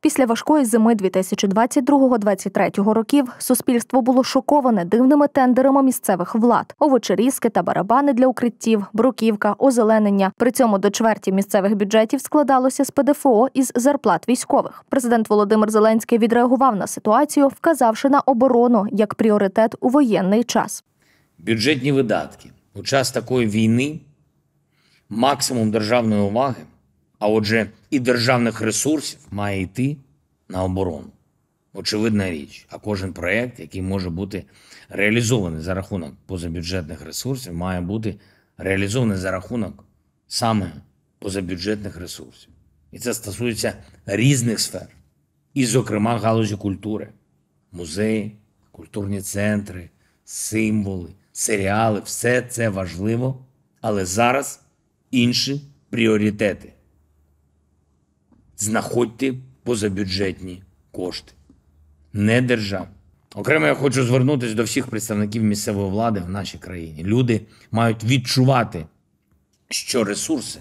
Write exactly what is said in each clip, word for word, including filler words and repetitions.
Після важкої зими дві тисячі двадцять другого - двадцять третього років суспільство було шоковане дивними тендерами місцевих влад. Овочерізки та барабани для укриттів, бруківка, озеленення. При цьому до чверті місцевих бюджетів складалося з ПДФО із зарплат військових. Президент Володимир Зеленський відреагував на ситуацію, вказавши на оборону як пріоритет у воєнний час. Бюджетні видатки. У час такої війни максимум державної уваги, а отже і державних ресурсів, має йти на оборону. Очевидна річ, а кожен проєкт, який може бути реалізований за рахунок позабюджетних ресурсів, має бути реалізований за рахунок саме позабюджетних ресурсів. І це стосується різних сфер, і, зокрема, галузі культури. Музеї, культурні центри, символи, серіали – все це важливо, але зараз інші пріоритети. Знаходьте позабюджетні кошти, не держава. Окремо я хочу звернутися до всіх представників місцевої влади в нашій країні. Люди мають відчувати, що ресурси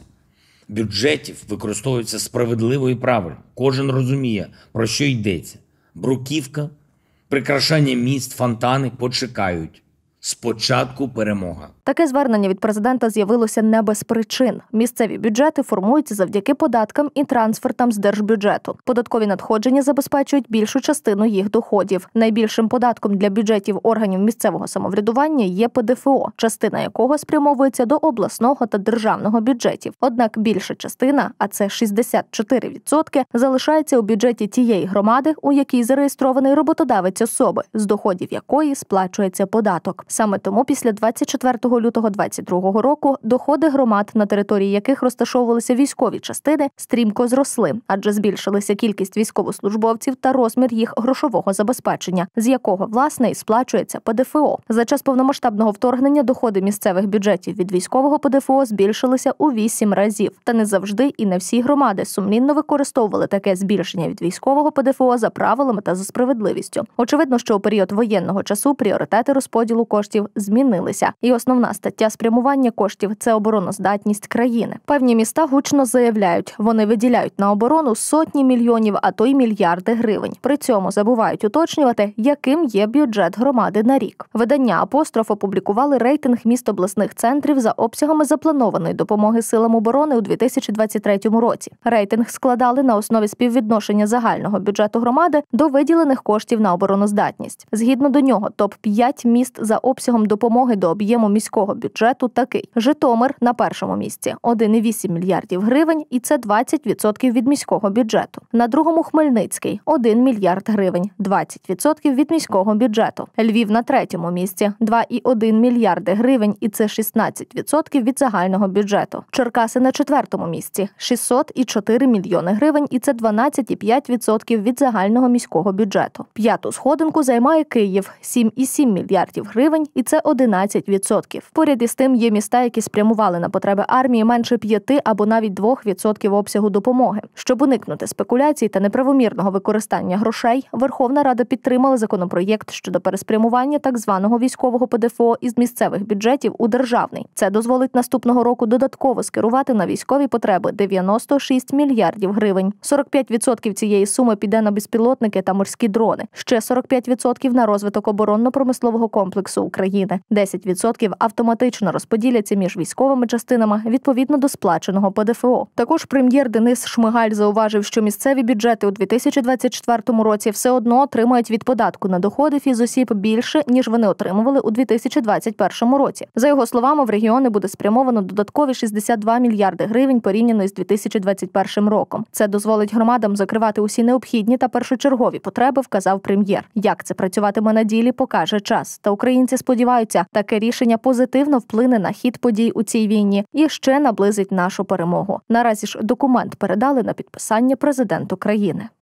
бюджетів використовуються справедливо і правильно. Кожен розуміє, про що йдеться. Бруківка, прикрашання міст, фонтани почекають. Спочатку перемога. Таке звернення від президента з'явилося не без причин. Місцеві бюджети формуються завдяки податкам і трансфертам з держбюджету. Податкові надходження забезпечують більшу частину їх доходів. Найбільшим податком для бюджетів органів місцевого самоврядування є ПДФО, частина якого спрямовується до обласного та державного бюджетів. Однак більша частина, а це шістдесят чотири відсотки, залишається у бюджеті тієї громади, у якій зареєстрований роботодавець особи, з доходів якої сплачується податок. Саме тому після двадцять четвертого лютого двадцять другого року доходи громад, на території яких розташовувалися військові частини, стрімко зросли, адже збільшилася кількість військовослужбовців та розмір їх грошового забезпечення, з якого, власне, і сплачується ПДФО. За час повномасштабного вторгнення доходи місцевих бюджетів від військового ПДФО збільшилися у вісім разів. Та не завжди і не всі громади сумлінно використовували таке збільшення від військового ПДФО за правилами та за справедливістю. Очевидно, що у період воєнного часу пріоритети розподілу коштів змінилися. І основна стаття спрямування коштів – це обороноздатність країни. Певні міста гучно заявляють, вони виділяють на оборону сотні мільйонів, а то й мільярди гривень. При цьому забувають уточнювати, яким є бюджет громади на рік. Видання «Апостроф» опублікували рейтинг міст обласних центрів за обсягами запланованої допомоги силам оборони у дві тисячі двадцять третьому році. Рейтинг складали на основі співвідношення загального бюджету громади до виділених коштів на обороноздатність. Згідно до нього, топ п'ять міст за обсягом допомоги до об'єму міського бюджету такий. Житомир на першому місці – один цілих вісім мільярдів гривень, і це двадцять відсотків від міського бюджету. На другому Хмельницький – один мільярд гривень, двадцять відсотків від міського бюджету. Львів на третьому місці – два цілих один мільярди гривень, і це шістнадцять відсотків від загального бюджету. Черкаси на четвертому місці – шістсот чотири мільйони гривень, і це дванадцять цілих п'ять десятих відсотків від загального міського бюджету. П'яту сходинку займає Київ – сім цілих сім мільярдів гривень, і це одинадцять відсотків. Поряд із тим є міста, які спрямували на потреби армії менше п'яти або навіть двох відсотків обсягу допомоги. Щоб уникнути спекуляцій та неправомірного використання грошей, Верховна Рада підтримала законопроєкт щодо переспрямування так званого військового ПДФО із місцевих бюджетів у державний. Це дозволить наступного року додатково скерувати на військові потреби дев'яносто шість мільярдів гривень. сорок п'ять відсотків цієї суми піде на безпілотники та морські дрони. Ще сорок п'ять відсотків на розвиток оборонно-промислового комплексу України. десять відсотків автоматично розподіляться між військовими частинами відповідно до сплаченого ПДФО. Також прем'єр Денис Шмигаль зауважив, що місцеві бюджети у дві тисячі двадцять четвертому році все одно отримають від податку на доходи фізосіб більше, ніж вони отримували у дві тисячі двадцять першому році. За його словами, в регіони буде спрямовано додаткові шістдесят два мільярди гривень порівняно з дві тисячі двадцять першим роком. Це дозволить громадам закривати усі необхідні та першочергові потреби, вказав прем'єр. Як це працюватиме на ділі, покаже час. Та українці сподіваються, таке рішення позитивно вплине на хід подій у цій війні і ще наблизить нашу перемогу. Наразі ж документ передали на підписання президенту країни.